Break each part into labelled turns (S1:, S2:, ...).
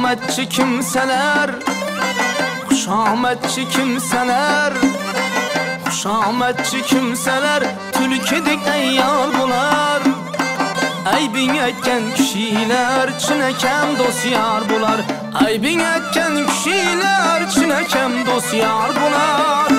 S1: Xushomadchi kimsalar, xushomadchi kimsalar, xushomadchi kimsalar tulkidek ayyor bo'lar. Aybing aytgan kishilar chinakam do'styor bo'lar. Aybing aytgan kishilar chinakam do'styor bo'lar.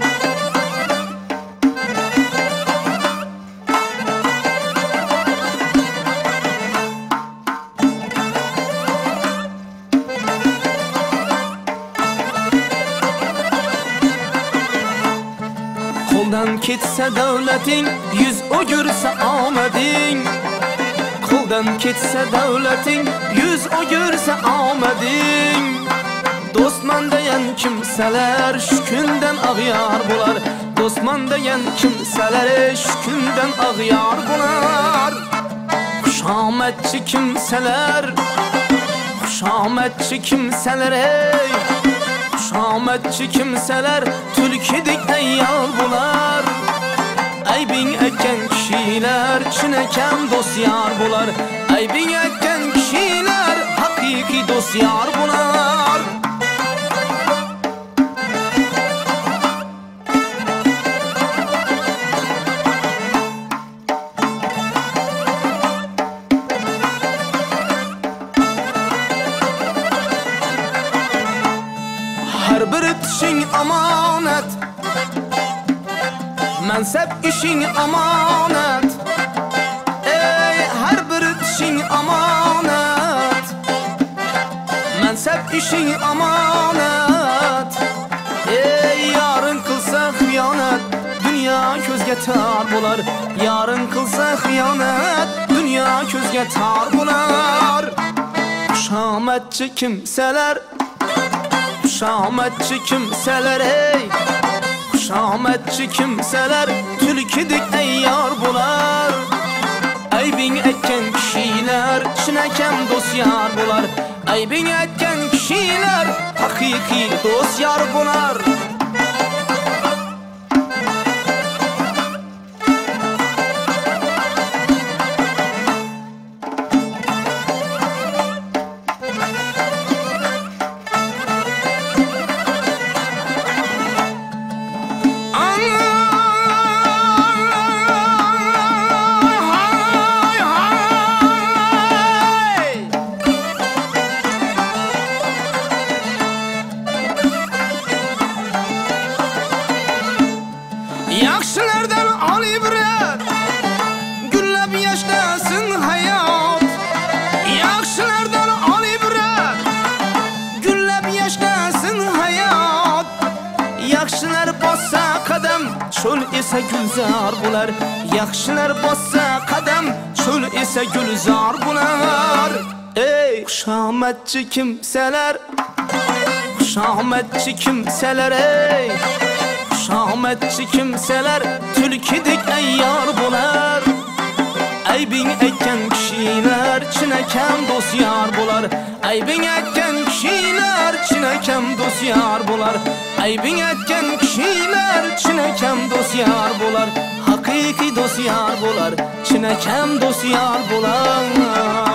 S1: Qo'ldan ketsa davlating, yuz o'girsa omading. Qo'ldan ketsa davlating, yuz o'girsa omading. Do'stman degan kimsalar shu kundan ag'yor bo'lar. Do'stman degan kimsalar shu kundan ag'yor bo'lar. Xushomadchi kimsalar, xushomadchi kimsalar, xushomadchi kimsalar tulkidek ayyor bo'lar. Aybing aytgan kishilar chinakam do'styor bo'lar. Aybing aytgan kishilar haqiqiy do'styor bo'lar. Har bir tishing omonat, mansab ishing omonat. Ey har bir tishing omonat, mansab ishing omonat. Ey yorin qilsa xiyonat, dunyo ko'zga tor bo'lar. Yorin qilsa xiyonat, dunyo ko'zga tor bo'lar. Xushomadchi kimsalar, xushomadchi kimsalar, ey xushomadchi kimsalar tulkidek ayyor bo'lar. Aybing aytgan kishilar chinakam do'styor bo'lar. Aybing aytgan kishilar haqiqiy do'styor bo'lar. Yaxshilardan ol ibrat, gullab yashnasin hayot. Yaxshilardan ol ibrat, gullab yashnasin hayot. Yaxshilar bossa qadam, cho'l esa gulzor bo'lar. Yaxshilar bossa qadam, cho'l esa gulzor bo'lar. Ey xushomadchi kimsalar, xushomadchi kimsalar, ey xushomadchi kimsalar tulkidek ayyor bo'lar. Aybing aytgan kishilar chinakam do'styor bo'lar. Aybing aytgan kishilar chinakam do'styor bo'lar. Aybing aytgan kishilar chinakam do'styor bo'lar. Haqiqiy do'styor bo'lar, chinakam do'styor bo'lar.